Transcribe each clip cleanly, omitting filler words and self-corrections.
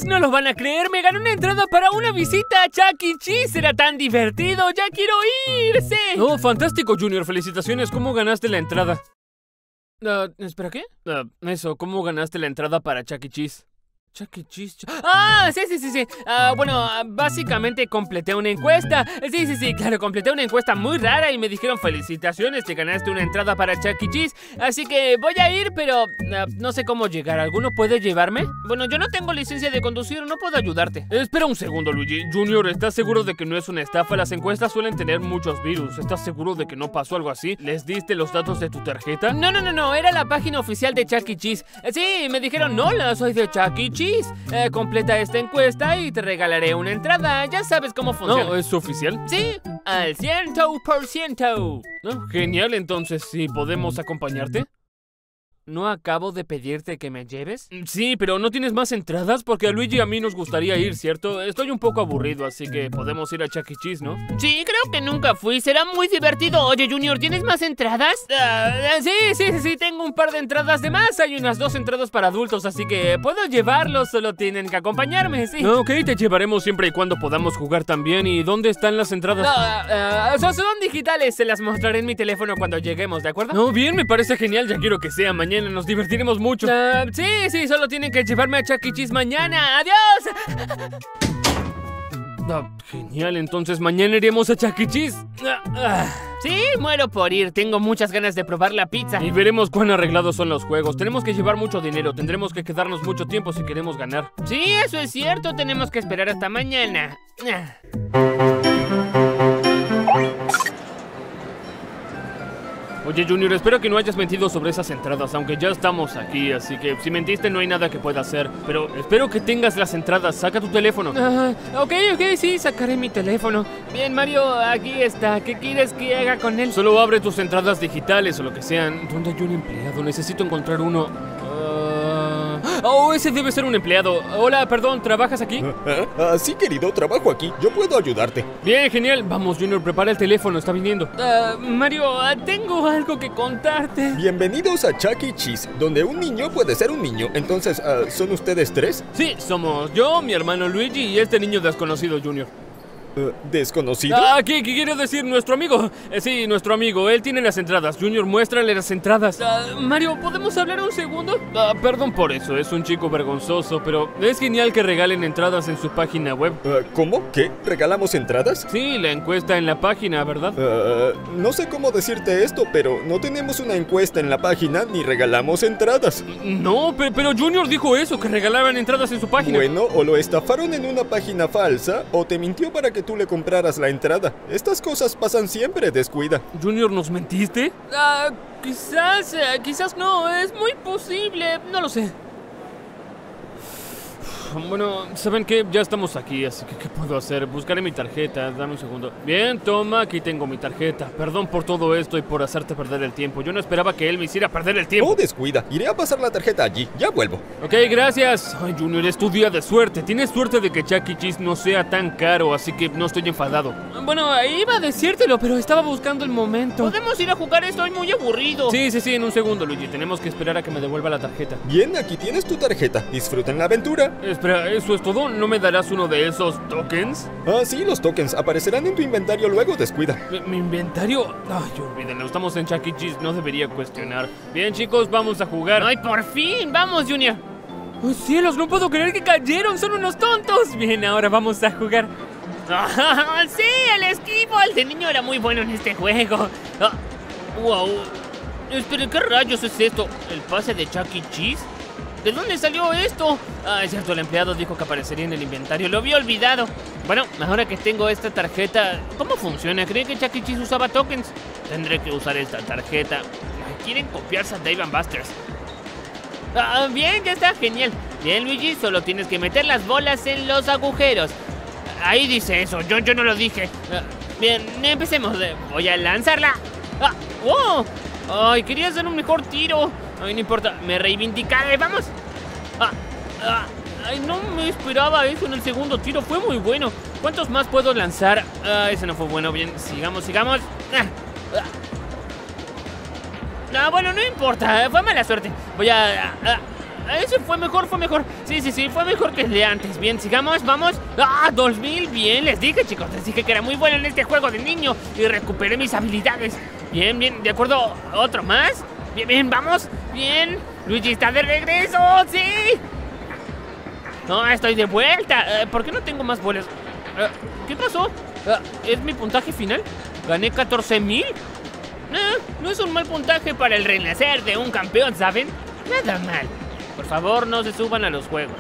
chicos, no lo van a creer. Me gané una entrada para una visita a Chuck E. Cheese. Era tan divertido. ¡Ya quiero ir! ¡Sí! Oh, fantástico, Junior. Felicitaciones. ¿Cómo ganaste la entrada? ¿Espera qué? Eso, ¿cómo ganaste la entrada para Chuck E. Cheese? Chuck E. Cheese. ¡Ah! Sí. Bueno, básicamente completé una encuesta. Sí, claro, completé una encuesta muy rara y me dijeron felicitaciones, te ganaste una entrada para Chuck E. Cheese. Así que voy a ir, pero no sé cómo llegar. ¿Alguno puede llevarme? Bueno, yo no tengo licencia de conducir, no puedo ayudarte. Espera un segundo, Luigi. Junior, ¿estás seguro de que no es una estafa? Las encuestas suelen tener muchos virus. ¿Estás seguro de que no pasó algo así? ¿Les diste los datos de tu tarjeta? No, era la página oficial de Chuck E. Cheese. Sí, me dijeron, hola, soy de Chuck E. Cheese. Completa esta encuesta y te regalaré una entrada. Ya sabes cómo funciona. ¿No es oficial? Sí, al 100%. ¿No? Genial, entonces, ¿sí podemos acompañarte? ¿No acabo de pedirte que me lleves? Sí, pero ¿no tienes más entradas? Porque a Luigi y a mí nos gustaría ir, ¿cierto? Estoy un poco aburrido, así que podemos ir a Chuck E. Cheese, ¿no? Sí, creo que nunca fui. Será muy divertido. Oye, Junior, ¿tienes más entradas? Sí, tengo un par de entradas de más. Hay unas 2 entradas para adultos, así que puedo llevarlos. Solo tienen que acompañarme, sí. Ok, te llevaremos siempre y cuando podamos jugar también. ¿Y dónde están las entradas? Son digitales. Se las mostraré en mi teléfono cuando lleguemos, ¿de acuerdo? No, bien, me parece genial. Ya quiero que sea mañana. Nos divertiremos mucho. Sí, solo tienen que llevarme a Chuck E. Cheese mañana. ¡Adiós! Genial, entonces mañana iremos a Chuck E. Cheese. Sí, muero por ir. Tengo muchas ganas de probar la pizza. Y veremos cuán arreglados son los juegos. Tenemos que llevar mucho dinero. Tendremos que quedarnos mucho tiempo si queremos ganar. Sí, eso es cierto. Tenemos que esperar hasta mañana. Oye, Junior, espero que no hayas mentido sobre esas entradas, aunque ya estamos aquí, así que si mentiste no hay nada que pueda hacer. Pero espero que tengas las entradas, saca tu teléfono. Ok, sí, sacaré mi teléfono. Bien, Mario, aquí está. ¿Qué quieres que haga con él? Solo abre tus entradas digitales o lo que sean. ¿Dónde hay un empleado? Necesito encontrar uno. Oh, ese debe ser un empleado. Hola, perdón, ¿trabajas aquí? Sí, querido, trabajo aquí. Yo puedo ayudarte. Bien, genial. Vamos, Junior, prepara el teléfono, está viniendo. Mario, tengo algo que contarte. Bienvenidos a Chuck E. Cheese, donde un niño puede ser un niño. Entonces, ¿son ustedes 3? Sí, somos yo, mi hermano Luigi y este niño desconocido, Junior. ¿Desconocido? ¿Qué quiere decir nuestro amigo? Sí, nuestro amigo, él tiene las entradas. Junior, muéstrale las entradas. Mario, ¿podemos hablar un segundo? Perdón por eso, es un chico vergonzoso, pero es genial que regalen entradas en su página web. ¿Cómo? ¿Qué? ¿Regalamos entradas? Sí, la encuesta en la página, ¿verdad? No sé cómo decirte esto, pero no tenemos una encuesta en la página ni regalamos entradas. No, pero Junior dijo eso, que regalaban entradas en su página. Bueno, o lo estafaron en una página falsa, o te mintió para que tú le compraras la entrada. Estas cosas pasan siempre, descuida. Junior, ¿nos mentiste? Quizás no, es muy posible, no lo sé. Bueno, ¿saben qué? Ya estamos aquí, así que ¿qué puedo hacer? Buscaré mi tarjeta, dame un segundo. Bien, toma, aquí tengo mi tarjeta. Perdón por todo esto y por hacerte perder el tiempo. Yo no esperaba que él me hiciera perder el tiempo. Oh, descuida, iré a pasar la tarjeta allí, ya vuelvo. Ok, gracias. Ay, Junior, es tu día de suerte. Tienes suerte de que Chuck E. Cheese no sea tan caro, así que no estoy enfadado. Bueno, iba a decírtelo, pero estaba buscando el momento. Podemos ir a jugar, estoy muy aburrido. Sí, en un segundo, Luigi. Tenemos que esperar a que me devuelva la tarjeta. Bien, aquí tienes tu tarjeta. Disfruten la aventura. Espera, ¿eso es todo? ¿No me darás uno de esos tokens? Sí, los tokens aparecerán en tu inventario luego, descuida. ¿Mi inventario? Ay, olvídenlo, estamos en Chuck E. Cheese, no debería cuestionar. Bien, chicos, vamos a jugar. ¡Ay, por fin! ¡Vamos, Junior! ¡Oh, cielos! No puedo creer que cayeron, son unos tontos. Bien, ahora vamos a jugar. ¡Sí! El esquivo, el de niño era muy bueno en este juego. ¡Wow! Espera, ¿qué rayos es esto? ¿El pase de Chuck E. Cheese? ¿De dónde salió esto? Es cierto, el empleado dijo que aparecería en el inventario. Lo había olvidado. Bueno, ahora que tengo esta tarjeta, ¿cómo funciona? ¿Creen que Chuck E. Cheese usaba tokens? Tendré que usar esta tarjeta. Quieren copiarse a Dave & Buster's. Bien, ya está, genial. Bien, Luigi, solo tienes que meter las bolas en los agujeros. Ahí dice eso, yo no lo dije. Bien, empecemos. Voy a lanzarla. ¡Wow! Ay, quería hacer un mejor tiro. Ay, no importa, me reivindicaré, vamos. Ay, no me esperaba eso en el segundo tiro, fue muy bueno. ¿Cuántos más puedo lanzar? Ese no fue bueno, bien, sigamos. Bueno, no importa, fue mala suerte. Voy a ese fue mejor. Sí, fue mejor que el de antes. Bien, sigamos, vamos. ¡Ah, 2000! Bien, les dije, chicos, les dije que era muy bueno en este juego de niño y recuperé mis habilidades. Bien, de acuerdo, otro más. Bien, vamos. Bien, Luigi está de regreso, sí. No, estoy de vuelta. ¿Por qué no tengo más bolas? ¿Qué pasó? ¿Es mi puntaje final? ¿Gané 14,000? No es un mal puntaje para el renacer de un campeón, ¿saben? Nada mal. Por favor, no se suban a los juegos.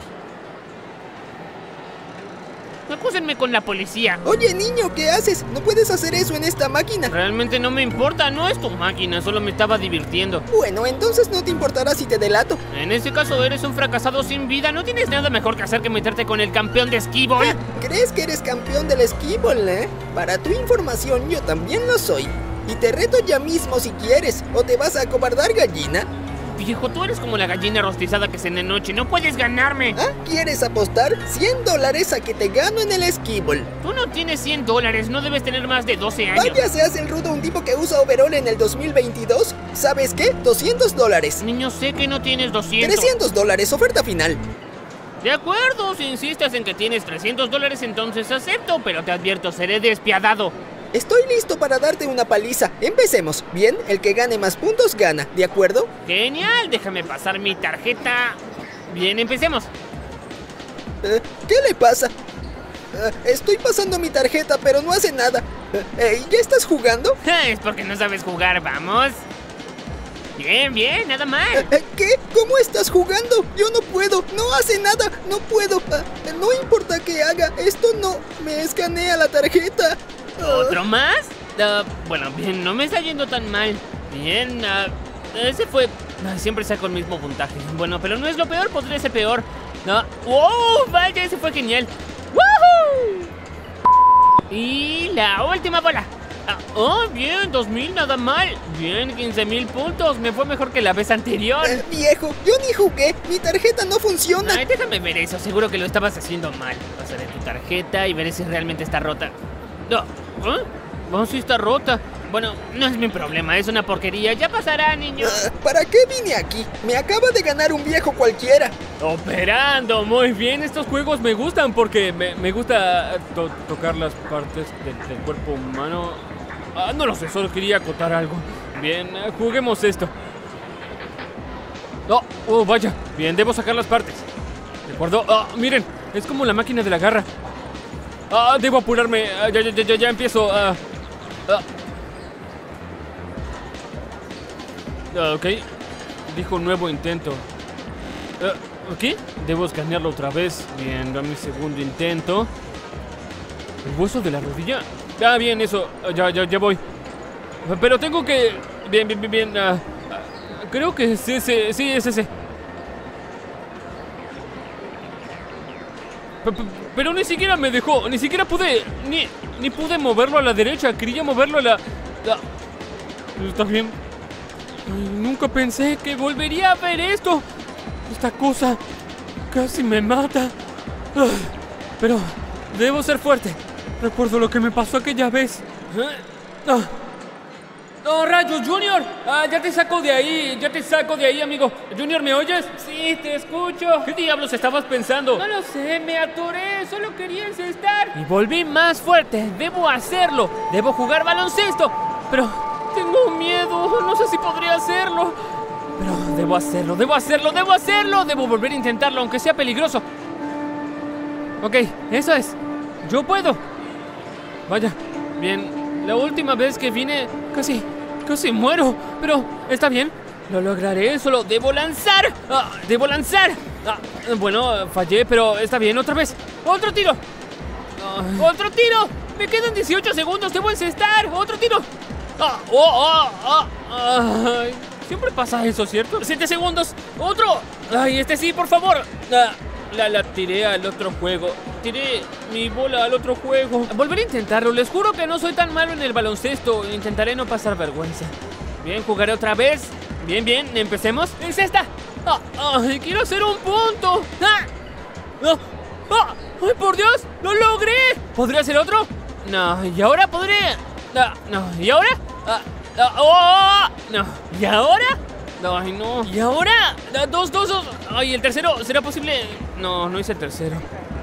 Acúsenme con la policía. Oye, niño, ¿qué haces? No puedes hacer eso en esta máquina. Realmente no me importa, no es tu máquina, solo me estaba divirtiendo. Bueno, entonces no te importará si te delato. En ese caso eres un fracasado sin vida, no tienes nada mejor que hacer que meterte con el campeón de esquibol. ¿Crees que eres campeón del esquibol, Para tu información, yo también lo soy. Y te reto ya mismo si quieres, o te vas a acobardar, gallina. Viejo, tú eres como la gallina rostizada que cena anoche, no puedes ganarme. ¿Quieres apostar $100 a que te gano en el esquibol? Tú no tienes $100, no debes tener más de 12 años. Vaya, se hace el rudo un tipo que usa overol en el 2022. ¿Sabes qué? $200. Niño, sé que no tienes 200. $300, oferta final. De acuerdo, si insistes en que tienes $300, entonces acepto, pero te advierto, seré despiadado. Estoy listo para darte una paliza. Empecemos. Bien, el que gane más puntos gana, ¿de acuerdo? Genial, déjame pasar mi tarjeta. Bien, empecemos. ¿Qué le pasa? Estoy pasando mi tarjeta, pero no hace nada. ¿Ya estás jugando? Es porque no sabes jugar, vamos. Bien, nada mal. ¿Qué? ¿Cómo estás jugando? Yo no puedo, no hace nada, no puedo. No importa qué haga, esto no me escanea la tarjeta. ¿Otro más? Bueno, bien, no me está yendo tan mal. Bien, ese fue... siempre saco el mismo puntaje. Bueno, pero no es lo peor, podría ser peor. ¡Wow! Vaya, ese fue genial. ¡Woohoo! Y la última bola. Bien, 2,000, nada mal. Bien, 15,000 puntos. Me fue mejor que la vez anterior. Viejo, yo ni jugué. Mi tarjeta no funciona. Ay, déjame ver eso. Seguro que lo estabas haciendo mal. Pasaré tu tarjeta y veré si realmente está rota. Sí está rota. Bueno, no es mi problema, es una porquería. Ya pasará, niño. ¿Para qué vine aquí? Me acaba de ganar un viejo cualquiera. Operando, muy bien. Estos juegos me gustan porque me gusta tocar las partes del cuerpo humano. No lo sé, solo quería acotar algo. Bien, juguemos esto. Vaya. Bien, debo sacar las partes. ¿De acuerdo? Miren, es como la máquina de la garra. Debo apurarme. Ya empiezo. Ok. Dijo nuevo intento. ¿Qué? Debo escanearlo otra vez. Bien, dame mi segundo intento. ¿El hueso de la rodilla? Bien, eso. Ya voy. Pero tengo que... Bien. Creo que sí, es ese. Pero ni siquiera me dejó, ni siquiera pude, ni pude moverlo a la derecha, quería moverlo a la... Está bien. Nunca pensé que volvería a ver esto. Esta cosa casi me mata. Pero debo ser fuerte. Recuerdo lo que me pasó aquella vez. ¡No, rayos, Junior! Ya te saco de ahí, amigo. Junior, ¿me oyes? Sí, te escucho. ¿Qué diablos estabas pensando? No lo sé, me atoré, solo quería encestar. Y volví más fuerte, debo hacerlo. Debo jugar baloncesto. Pero tengo miedo, no sé si podría hacerlo. Pero debo hacerlo. Debo volver a intentarlo, aunque sea peligroso. Ok, eso es. Yo puedo. Vaya, bien. La última vez que vine, casi muero. Pero está bien, lo lograré. Solo debo lanzar. Bueno, fallé, pero está bien. Otra vez, otro tiro. Otro tiro. Me quedan 18 segundos, debo encestar. Otro tiro. Siempre pasa eso, ¿cierto? 7 segundos. Otro. Ay, este sí, por favor. La tiré al otro juego. Tiré mi bola al otro juego. Volveré a intentarlo. Les juro que no soy tan malo en el baloncesto. Intentaré no pasar vergüenza. Bien, jugaré otra vez. Bien, empecemos. ¡Es esta! ¡Quiero hacer un punto! ¡Ay, por Dios! ¡Lo logré! ¿Podría hacer otro? No, ¿y ahora podré? No, ¿y ahora? No, ¿y ahora? Ay, no. ¿Y ahora? Dos. Ay, ¿el tercero? ¿Será posible? No, no hice el tercero.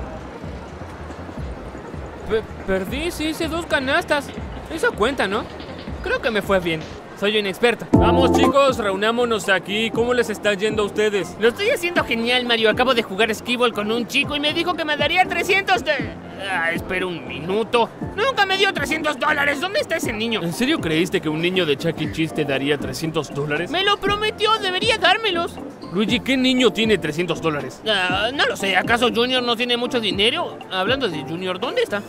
Perdí, sí hice 2 canastas. Eso cuenta, ¿no? Creo que me fue bien. Soy un experto. Vamos, chicos, reunámonos aquí. ¿Cómo les está yendo a ustedes? Lo estoy haciendo genial, Mario. Acabo de jugar skee-ball con un chico y me dijo que me daría 300 de... espera un minuto. Nunca me dio $300. ¿Dónde está ese niño? ¿En serio creíste que un niño de Chuck E. Cheese te daría $300? Me lo prometió, debería dármelos. Luigi, ¿qué niño tiene $300? No lo sé. ¿Acaso Junior no tiene mucho dinero? Hablando de Junior, ¿dónde está?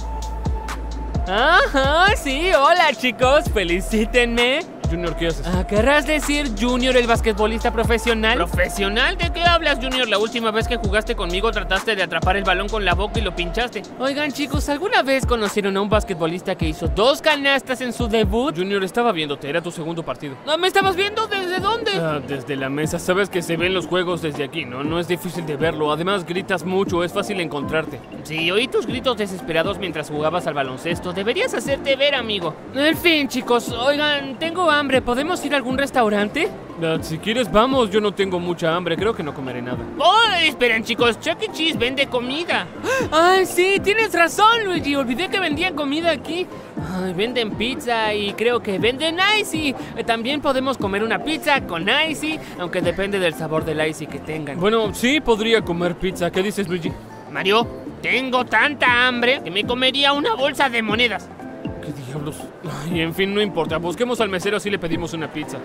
Ajá, sí, hola chicos, felicítenme. Junior, ¿qué haces? ¿Querrás decir Junior, el basquetbolista profesional? ¿Profesional? ¿De qué hablas, Junior? La última vez que jugaste conmigo trataste de atrapar el balón con la boca y lo pinchaste. Oigan, chicos, ¿alguna vez conocieron a un basquetbolista que hizo 2 canastas en su debut? Junior, estaba viéndote, era tu segundo partido. ¿Me estabas viendo? ¿Desde dónde? Desde la mesa. Sabes que se ven los juegos desde aquí, ¿no? No es difícil de verlo. Además, gritas mucho, es fácil encontrarte. Sí, oí tus gritos desesperados mientras jugabas al baloncesto. Deberías hacerte ver, amigo. En fin, chicos, oigan, tengo hambre. ¿Podemos ir a algún restaurante? Si quieres, vamos. Yo no tengo mucha hambre. Creo que no comeré nada. ¡Oh! Esperen, chicos. Chuck E. Cheese vende comida. ¡Ay, sí! Tienes razón, Luigi. Olvidé que vendían comida aquí. Ay, venden pizza y creo que venden Icy. También podemos comer una pizza con Icy, aunque depende del sabor del Icy que tengan. Bueno, sí, podría comer pizza. ¿Qué dices, Luigi? Mario, tengo tanta hambre que me comería una bolsa de monedas. ¿Qué diablos? Ay, en fin, no importa. Busquemos al mesero así le pedimos una pizza.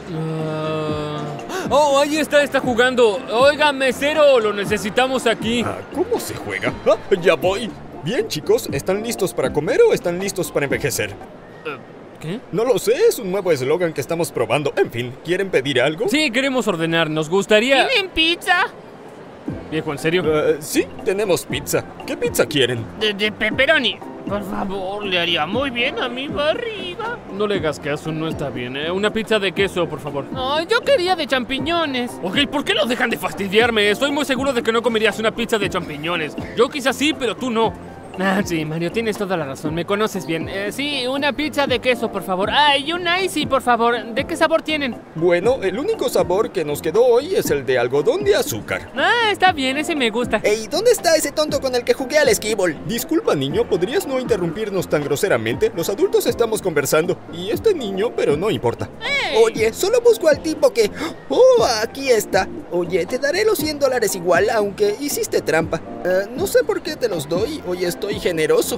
¡Oh, ahí está jugando! Oiga, mesero, lo necesitamos aquí. ¿Cómo se juega? Ya voy. Bien, chicos, ¿están listos para comer o están listos para envejecer? ¿Qué? No lo sé, es un nuevo eslogan que estamos probando. En fin, ¿quieren pedir algo? Sí, queremos ordenar. Nos gustaría... ¿Tienen pizza? Viejo, ¿en serio? Sí, tenemos pizza. ¿Qué pizza quieren? De pepperoni. Por favor, le haría muy bien a mi barriga. No le hagas caso, no está bien. Una pizza de queso, por favor. No, yo quería de champiñones. Ok, ¿por qué no dejan de fastidiarme? Estoy muy seguro de que no comerías una pizza de champiñones. Yo quizás sí, pero tú no. Sí, Mario, tienes toda la razón. Me conoces bien. Sí, una pizza de queso, por favor. Y un Icy, por favor. ¿De qué sabor tienen? Bueno, el único sabor que nos quedó hoy es el de algodón de azúcar. Está bien, ese me gusta. Ey, ¿dónde está ese tonto con el que jugué al skee-ball? Disculpa, niño, ¿podrías no interrumpirnos tan groseramente? Los adultos estamos conversando. Y este niño, pero no importa. Oye, solo busco al tipo que... ¡Oh, aquí está! Oye, te daré los $100 igual, aunque hiciste trampa. No sé por qué te los doy. Hoy estoy generoso.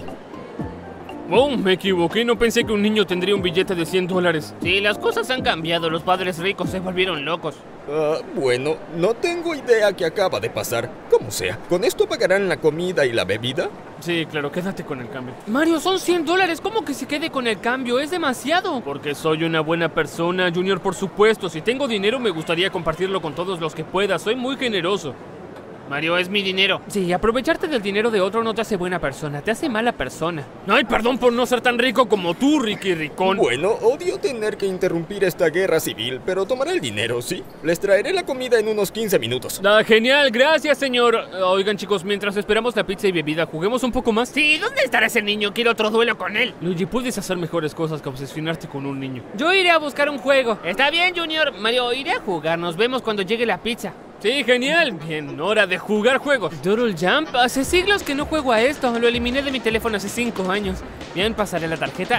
Oh, me equivoqué. No pensé que un niño tendría un billete de $100. Sí, las cosas han cambiado. Los padres ricos se volvieron locos. Bueno, no tengo idea qué acaba de pasar. Como sea, ¿con esto pagarán la comida y la bebida? Sí, claro, quédate con el cambio. Mario, son $100. ¿Cómo que se quede con el cambio? Es demasiado. Porque soy una buena persona, Junior, por supuesto. Si tengo dinero, me gustaría compartirlo con todos los que pueda. Soy muy generoso. Mario, es mi dinero. Sí, aprovecharte del dinero de otro no te hace buena persona, te hace mala persona. Ay, perdón por no ser tan rico como tú, Ricky Ricón. Bueno, odio tener que interrumpir esta guerra civil, pero tomaré el dinero, ¿sí? Les traeré la comida en unos 15 minutos. Genial, gracias, señor. Oigan, chicos, mientras esperamos la pizza y bebida, ¿juguemos un poco más? Sí, ¿dónde estará ese niño? Quiero otro duelo con él. Luigi, puedes hacer mejores cosas que obsesionarte con un niño. Yo iré a buscar un juego. Está bien, Junior. Mario, iré a jugar. Nos vemos cuando llegue la pizza. Sí, genial. Bien, hora de jugar juegos. Doodle Jump, hace siglos que no juego a esto. Lo eliminé de mi teléfono hace 5 años. Bien, pasaré la tarjeta.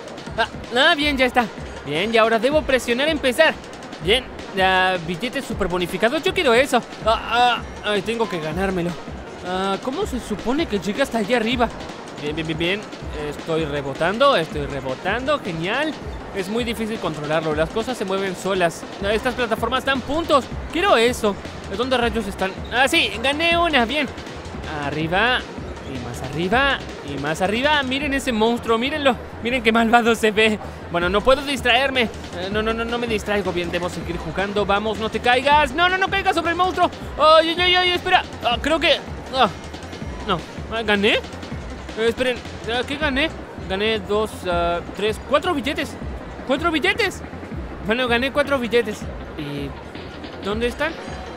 Bien, ya está. Bien, y ahora debo presionar empezar. Bien, billetes super bonificados. Yo quiero eso. Tengo que ganármelo. ¿Cómo se supone que llega hasta allá arriba? Bien. Estoy rebotando. Genial. Es muy difícil controlarlo, las cosas se mueven solas. Estas plataformas dan puntos. Quiero eso. ¿De dónde rayos están? Sí, gané una, bien. Arriba, y más arriba, y más arriba. Miren ese monstruo, mírenlo. Miren qué malvado se ve. Bueno, no puedo distraerme. No me distraigo. Bien, debo seguir jugando. Vamos, no te caigas. No caigas sobre el monstruo. Ay, espera. Creo que... no, ¿gané? Esperen, ¿qué gané? Gané 2, 3, 4 billetes. ¡4 billetes! Bueno, gané 4 billetes. ¿Y dónde están?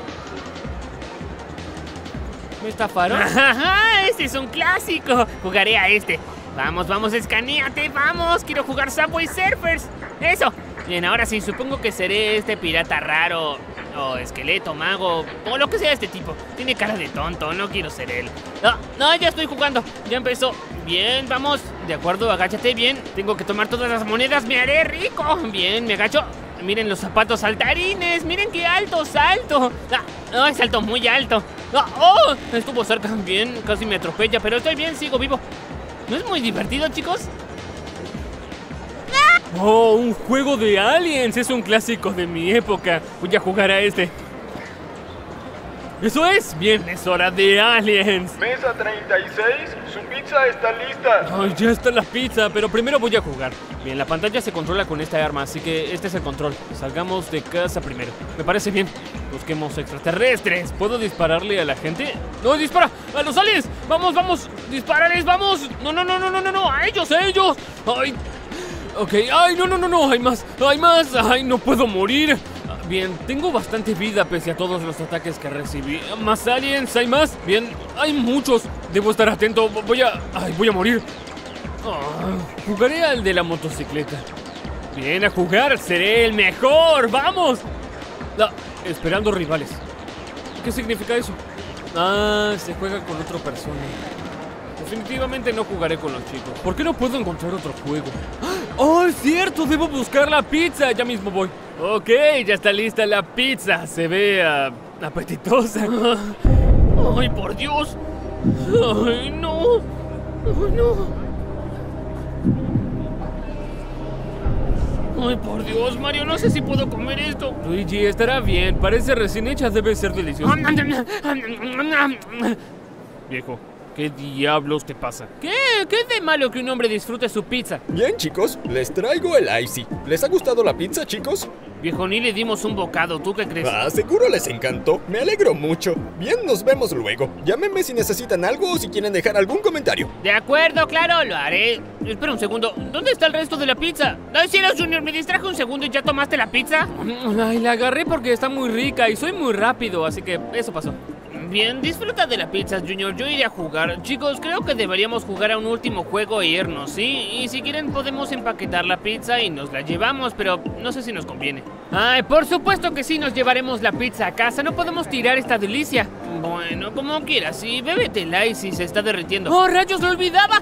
¿Me estafaron? ¡Ajá! ¡Este es un clásico! Jugaré a este. Vamos, escanéate, vamos. Quiero jugar Subway Surfers. ¡Eso! Bien, ahora sí, supongo que seré este pirata raro, o esqueleto, mago, o lo que sea este tipo. Tiene cara de tonto, no quiero ser él. No, ya estoy jugando, ya empezó. Bien, vamos, de acuerdo, agáchate, bien. Tengo que tomar todas las monedas, me haré rico. Bien, me agacho. Miren los zapatos saltarines, miren qué alto salto. Salto muy alto. Estuvo cerca, bien, casi me atropella, pero estoy bien, sigo vivo. ¿No es muy divertido, chicos? ¡Oh, un juego de aliens! Es un clásico de mi época. Voy a jugar a este. ¡Eso es! Bien, es hora de aliens. Mesa 36, su pizza está lista. Ay, ya está la pizza, pero primero voy a jugar. Bien, la pantalla se controla con esta arma, así que este es el control. Salgamos de casa primero. Me parece bien. Busquemos extraterrestres. ¿Puedo dispararle a la gente? ¡No, dispara! ¡A los aliens! ¡Vamos! ¡Dispárales, vamos! ¡No! ¡A ellos! ¡Ay! Ok, ¡ay, no! ¡Hay más! ¡Ay, no puedo morir! Bien, tengo bastante vida pese a todos los ataques que recibí. ¿Más aliens? ¿Hay más? Bien, hay muchos. Debo estar atento. Voy a morir. Jugaré al de la motocicleta. Bien, a jugar. Seré el mejor. ¡Vamos! Esperando rivales. ¿Qué significa eso? Se juega con otra persona. Definitivamente no jugaré con los chicos. ¿Por qué no puedo encontrar otro juego? ¡Oh, es cierto! Debo buscar la pizza. Ya mismo voy. Ok, ya está lista la pizza. Se ve apetitosa. ¡Ay, por Dios! ¡Ay, no! ¡Ay, por Dios, Mario! No sé si puedo comer esto. Luigi, estará bien. Parece recién hecha. Debe ser deliciosa. Viejo, ¿qué diablos te pasa? ¿Qué es de malo que un hombre disfrute su pizza? Bien, chicos, les traigo el Icy. ¿Les ha gustado la pizza, chicos? Viejo, ni le dimos un bocado. ¿Tú qué crees? Seguro les encantó. Me alegro mucho. Bien, nos vemos luego. Llámenme si necesitan algo o si quieren dejar algún comentario. De acuerdo, claro, lo haré. Espera un segundo. ¿Dónde está el resto de la pizza? ¡Ay, cielos, Junior! Me distraje un segundo y ya tomaste la pizza. Ay, la agarré porque está muy rica y soy muy rápido, así que eso pasó. Bien, disfruta de la pizza, Junior. Yo iré a jugar. Chicos, creo que deberíamos jugar a un último juego e irnos, ¿sí? Y si quieren podemos empaquetar la pizza y nos la llevamos, pero no sé si nos conviene. Ay, por supuesto que sí, nos llevaremos la pizza a casa. No podemos tirar esta delicia. Bueno, como quieras. Sí, bébetela y si se está derritiendo. ¡Oh, rayos, lo olvidaba!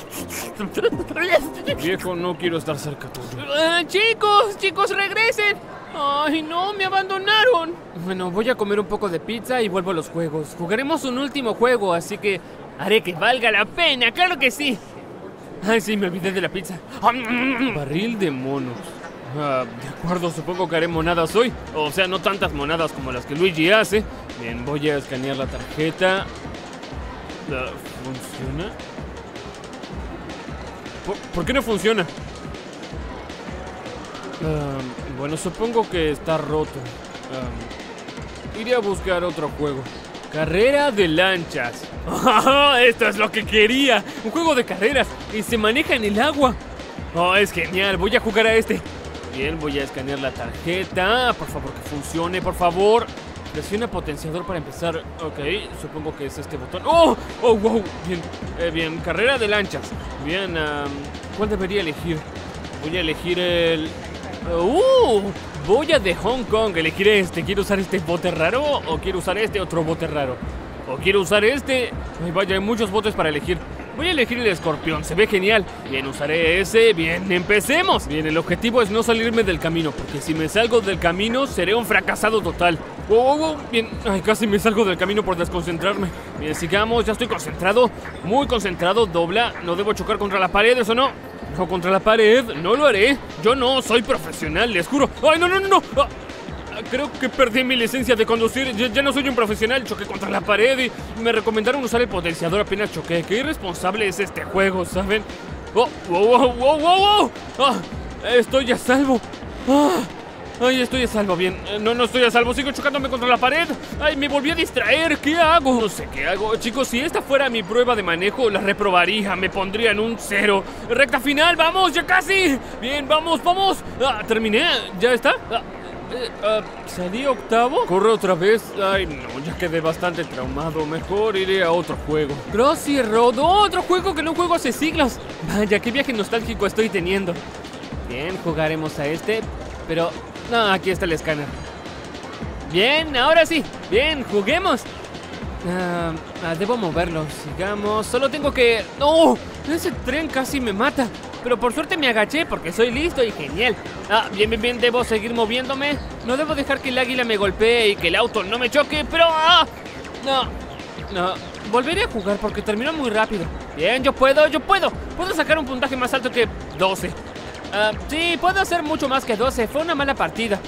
Viejo, no quiero estar cerca tuyo. Chicos, regresen. ¡Ay, no! ¡Me abandonaron! Bueno, voy a comer un poco de pizza y vuelvo a los juegos. Jugaremos un último juego, así que haré que valga la pena, ¡claro que sí! Ay, sí, me olvidé de la pizza. Barril de monos. De acuerdo, supongo que haré monadas hoy. O sea, no tantas monadas como las que Luigi hace. Bien, voy a escanear la tarjeta. ¿Funciona? ¿Por qué no funciona? Bueno, supongo que está roto. Iré a buscar otro juego. Carrera de lanchas. Esto es lo que quería. Un juego de carreras y se maneja en el agua. Oh, es genial. Voy a jugar a este. Bien, voy a escanear la tarjeta. Por favor, que funcione, por favor. Presiona potenciador para empezar. Ok, supongo que es este botón. ¡Oh! ¡Oh, wow! Bien, bien. Carrera de lanchas. Bien, ¿cuál debería elegir? Voy a elegir el... Boya de Hong Kong. Elegiré este. ¿Quiero usar este bote raro o quiero usar este otro bote raro? O quiero usar este. Ay, vaya, hay muchos botes para elegir. Voy a elegir el escorpión, se ve genial. Bien, usaré ese. Bien, empecemos. Bien, el objetivo es no salirme del camino, porque si me salgo del camino seré un fracasado total. Bien, ay, casi me salgo del camino por desconcentrarme. Bien, sigamos, ya estoy concentrado. Muy concentrado, dobla. No debo chocar contra la pared, ¿eso no? No, contra la pared, no lo haré. Yo no soy profesional, les juro. ¡Ay, no! Creo que perdí mi licencia de conducir. Ya no soy un profesional, choqué contra la pared y me recomendaron usar el potenciador apenas choqué. Qué irresponsable es este juego, ¿saben? ¡Wow! Estoy a salvo. Ay, estoy a salvo, bien. No estoy a salvo, sigo chocándome contra la pared. Ay, me volví a distraer, ¿qué hago? No sé qué hago. Chicos, si esta fuera mi prueba de manejo, la reprobaría, me pondría en un 0. Recta final, vamos, ya casi. Bien, vamos. Terminé, ¿ya está? ¿Salí octavo? ¿Corre otra vez? Ay, no, ya quedé bastante traumado. Mejor iré a otro juego. Crossy Road, otro juego que no juego hace siglos. Vaya, qué viaje nostálgico estoy teniendo. Bien, jugaremos a este. pero... No, aquí está el escáner. Bien, ahora sí. Bien, juguemos. Debo moverlo. Sigamos. Solo tengo que... ¡No! Ese tren casi me mata. Pero por suerte me agaché porque soy listo y genial. Bien, bien, bien. Debo seguir moviéndome. No debo dejar que el águila me golpee y que el auto no me choque, pero... No. Volveré a jugar porque terminó muy rápido. Bien, yo puedo. Puedo sacar un puntaje más alto que 12. Sí, puedo hacer mucho más que 12. Fue una mala partida.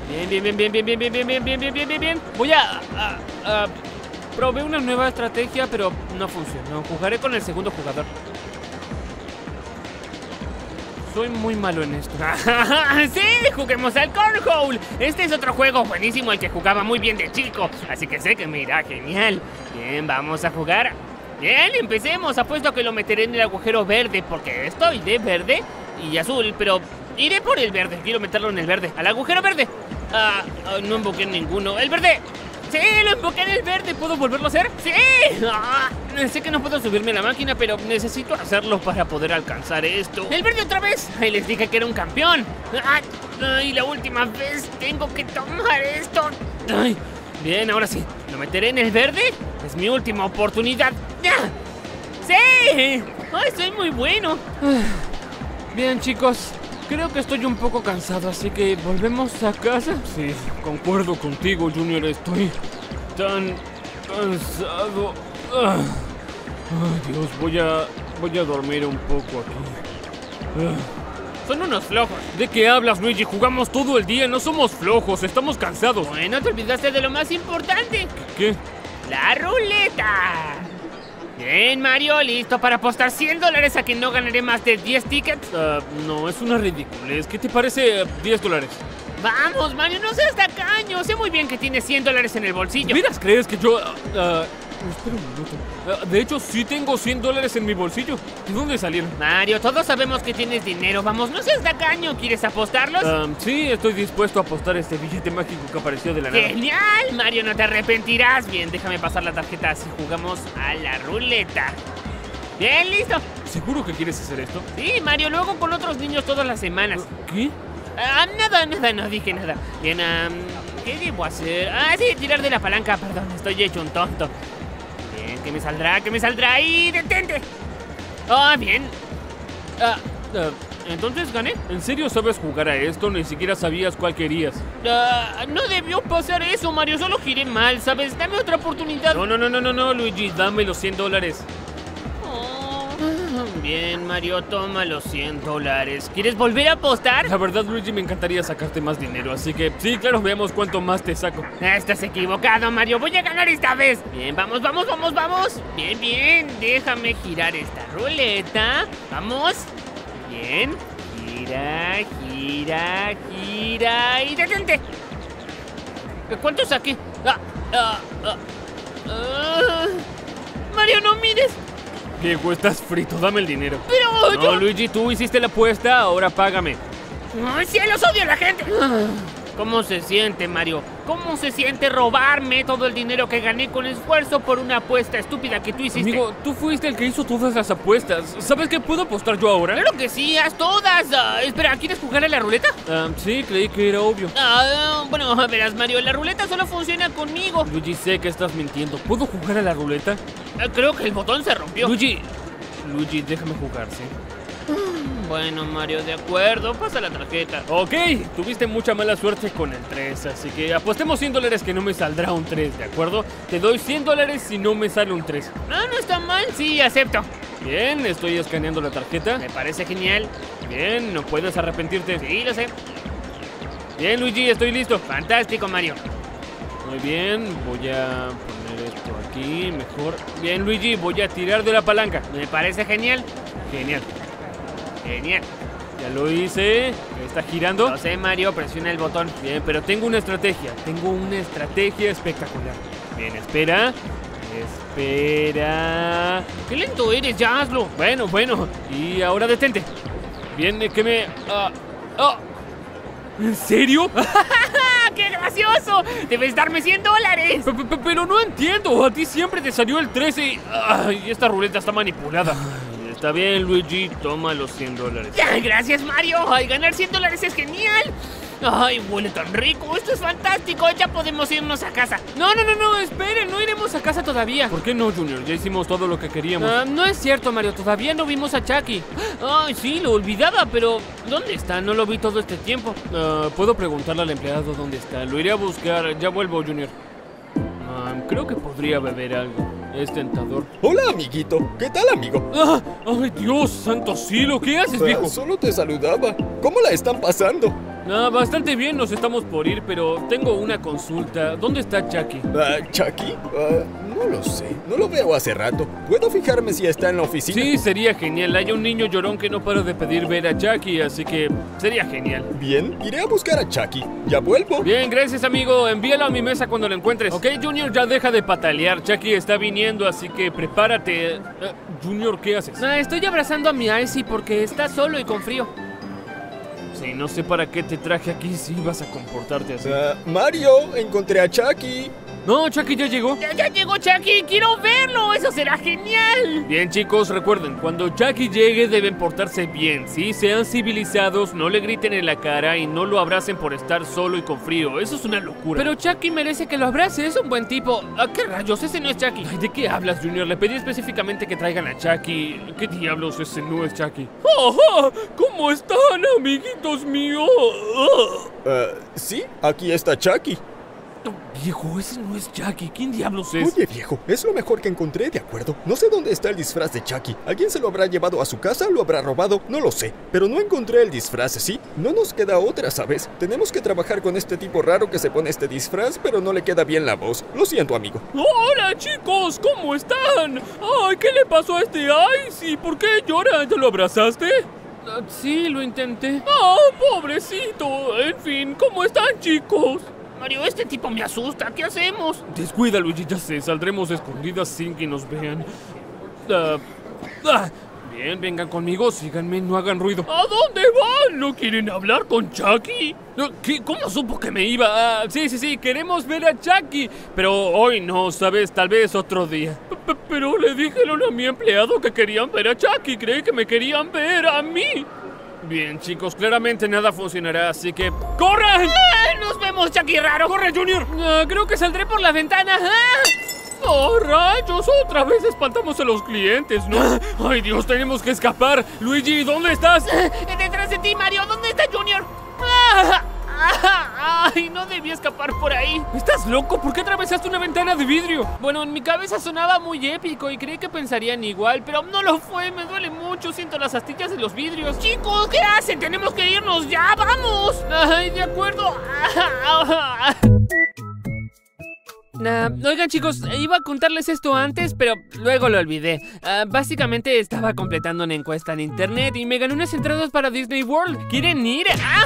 Bien. Voy a probé una nueva estrategia, pero no funcionó. Jugaré con el segundo jugador. Soy muy malo en esto. ¡Sí! ¡Juguemos al Cornhole! Este es otro juego buenísimo al que jugaba muy bien de chico, así que sé que me irá genial. Bien, vamos a jugar. Bien, empecemos. Apuesto a que lo meteré en el agujero verde, porque estoy de verde y azul, pero iré por el verde. Quiero meterlo en el verde. ¡Al agujero verde! No emboqué en ninguno. ¡El verde! ¡Sí! ¡Lo emboqué en el verde! ¿Puedo volverlo a hacer? ¡Sí! Sé que no puedo subirme a la máquina, pero necesito hacerlo para poder alcanzar esto. ¡El verde otra vez! ¡Ay, les dije que era un campeón! ¡Ay, la última vez! ¡Tengo que tomar esto! ¡Ay! Bien, ahora sí. ¿Lo meteré en el verde? Es mi última oportunidad. ¡Sí! ¡Ay, soy muy bueno! Bien, chicos. Creo que estoy un poco cansado, así que ¿volvemos a casa? Sí, concuerdo contigo, Junior. Estoy tan cansado. Ay, Dios, voy a dormir un poco aquí. Son unos flojos. ¿De qué hablas, Luigi? Jugamos todo el día, no somos flojos, estamos cansados. Bueno, te olvidaste de lo más importante. ¿Qué? ¡La ruleta! Bien, Mario, listo para apostar $100 a que no ganaré más de 10 tickets. No, es una ridiculez. ¿Qué te parece $10? Vamos, Mario, no seas tacaño. Sé muy bien que tienes $100 en el bolsillo. ¿Miras, crees que yo...? Espera un minuto. De hecho, sí tengo $100 en mi bolsillo. ¿De dónde salieron? Mario, todos sabemos que tienes dinero. Vamos, no seas tacaño. ¿Quieres apostarlos? Sí, estoy dispuesto a apostar este billete mágico que apareció de la nada. ¡Genial! Mario, no te arrepentirás. Bien, déjame pasar la tarjeta así jugamos a la ruleta. Bien, listo. ¿Seguro que quieres hacer esto? Sí, Mario, lo hago con otros niños todas las semanas. ¿Qué? Nada, no dije nada. Bien, ¿qué debo hacer? Sí, tirar de la palanca, perdón, estoy hecho un tonto. Bien, ¿qué me saldrá? ¡Y detente! Bien. ¿Entonces gané? ¿En serio sabes jugar a esto? Ni siquiera sabías cuál querías. No debió pasar eso, Mario, solo giré mal, ¿sabes? Dame otra oportunidad. No, Luigi, dame los $100. Bien, Mario, toma los $100. ¿Quieres volver a apostar? La verdad, Luigi, me encantaría sacarte más dinero, así que sí, claro, veamos cuánto más te saco. Estás equivocado, Mario, voy a ganar esta vez. Bien, vamos. Bien, déjame girar esta ruleta. Vamos. Bien, gira y detente. ¿Cuánto saqué? Mario, no mires. Diego, estás frito, dame el dinero. Pero no, yo... Luigi, tú hiciste la apuesta, ahora págame. ¡Ay, cielos, odio a la gente! ¿Cómo se siente, Mario? ¿Cómo se siente robarme todo el dinero que gané con esfuerzo por una apuesta estúpida que tú hiciste? Amigo, tú fuiste el que hizo todas las apuestas. ¿Sabes qué puedo apostar yo ahora? ¡Claro que sí! ¡Haz todas! Espera, ¿quieres jugar a la ruleta? Sí, creí que era obvio. Bueno, verás, Mario, la ruleta solo funciona conmigo. Luigi, sé que estás mintiendo. ¿Puedo jugar a la ruleta? Creo que el botón se rompió. Luigi, déjame jugar, ¿sí? Bueno, Mario, de acuerdo, pasa la tarjeta. Ok, tuviste mucha mala suerte con el 3, así que apostemos $100 que no me saldrá un 3, ¿de acuerdo? Te doy $100 si no me sale un 3. No está mal, sí, acepto. Bien, estoy escaneando la tarjeta. Me parece genial. Bien, no puedes arrepentirte. Sí, lo sé. Bien, Luigi, estoy listo. Fantástico, Mario. Muy bien, voy a poner esto aquí, mejor. Bien, Luigi, voy a tirar de la palanca. Me parece genial. Genial. Genial. Ya lo hice. ¿Está girando? Lo sé, Mario, presiona el botón. Bien, pero tengo una estrategia. Tengo una estrategia espectacular. Bien, espera. Espera. ¡Qué lento eres! ¡Ya hazlo! Bueno. Y ahora detente. Bien, que me... ¿En serio? ¡Qué gracioso! ¡Debes darme $100! Pero no entiendo. A ti siempre te salió el 13 y... Ay, esta ruleta está manipulada. Está bien, Luigi. Toma los $100. ¡Gracias, Mario! ¡Ay, ganar $100 es genial! ¡Ay, huele tan rico! ¡Esto es fantástico! ¡Ya podemos irnos a casa! No, esperen, no iremos a casa todavía. ¿Por qué no, Junior? Ya hicimos todo lo que queríamos. No es cierto, Mario, todavía no vimos a Chucky. ¡Ay, sí, lo olvidaba! Pero, ¿dónde está? No lo vi todo este tiempo. Puedo preguntarle al empleado dónde está. Lo iré a buscar. Ya vuelvo, Junior. Creo que podría beber algo. Es tentador. Hola, amiguito. ¿Qué tal, amigo? ¡Ay, Dios santo cielo! ¿Qué haces, viejo? Solo te saludaba. ¿Cómo la están pasando? Bastante bien, nos estamos por ir, pero tengo una consulta. ¿Dónde está Chucky? ¿Chucky? No lo sé. No lo veo hace rato. ¿Puedo fijarme si está en la oficina? Sí, sería genial. Hay un niño llorón que no para de pedir ver a Chucky, así que sería genial. Bien, iré a buscar a Chucky. Ya vuelvo. Bien, gracias, amigo. Envíalo a mi mesa cuando lo encuentres. Ok, Junior, ya deja de patalear. Chucky está viniendo, así que prepárate. Junior, ¿qué haces? Estoy abrazando a mi Icy porque está solo y con frío. Sí, no sé para qué te traje aquí si vas a comportarte así. Mario, encontré a Chucky. No, Chucky ya llegó. ¡Ya llegó Chucky! ¡Quiero verlo! ¡Eso será genial! Bien, chicos, recuerden, cuando Chucky llegue deben portarse bien, ¿sí? Sean civilizados, no le griten en la cara y no lo abracen por estar solo y con frío. Eso es una locura. Pero Chucky merece que lo abrace, es un buen tipo. ¿Qué rayos? Ese no es Chucky. Ay, ¿de qué hablas, Junior? Le pedí específicamente que traigan a Chucky. ¿Qué diablos? Ese no es Chucky. ¡Ajá! ¿Cómo están, amiguitos míos? Sí, aquí está Chucky. Viejo, ese no es Chucky. ¿Quién diablos es? Oye, viejo, es lo mejor que encontré, ¿de acuerdo? No sé dónde está el disfraz de Chucky. ¿Alguien se lo habrá llevado a su casa? ¿Lo habrá robado? No lo sé. Pero no encontré el disfraz, ¿sí? No nos queda otra, ¿sabes? Tenemos que trabajar con este tipo raro que se pone este disfraz, pero no le queda bien la voz. Lo siento, amigo. ¡Hola, chicos! ¿Cómo están? ¡Ay, qué le pasó a este Icy! ¿Por qué llora? ¿Te lo abrazaste? Sí, lo intenté. Pobrecito! En fin, ¿cómo están, chicos? Mario, este tipo me asusta. ¿Qué hacemos? Descuida, Luigi, ya sé. Saldremos escondidas sin que nos vean. Bien, vengan conmigo. Síganme, no hagan ruido. ¿A dónde van? ¿No quieren hablar con Chucky? ¿Qué? ¿Cómo supo que me iba? Sí. Queremos ver a Chucky. Pero hoy no, ¿sabes? Tal vez otro día. Pero le dijeron a mi empleado que querían ver a Chucky. Creí que me querían ver a mí. Bien, chicos, claramente nada funcionará, así que... ¡Corran! ¡Nos vemos, Chucky raro! ¡Corre, Junior! Creo que saldré por la ventana. ¡Oh, rayos! Otra vez espantamos a los clientes, ¿no? ¡Ay, Dios! Tenemos que escapar. Luigi, ¿dónde estás? Detrás de ti, Mario. ¿Dónde está Junior? ¡Ay! No debí escapar por ahí. ¿Estás loco? ¿Por qué atravesaste una ventana de vidrio? Bueno, en mi cabeza sonaba muy épico y creí que pensarían igual, pero no lo fue. Me duele mucho. Siento las astillas de los vidrios. Chicos, ¿qué hacen? Tenemos que irnos ya. ¡Vamos! ¡Ay, de acuerdo! Oigan, chicos, iba a contarles esto antes, pero luego lo olvidé. Básicamente estaba completando una encuesta en internet y me gané unas entradas para Disney World. ¿Quieren ir?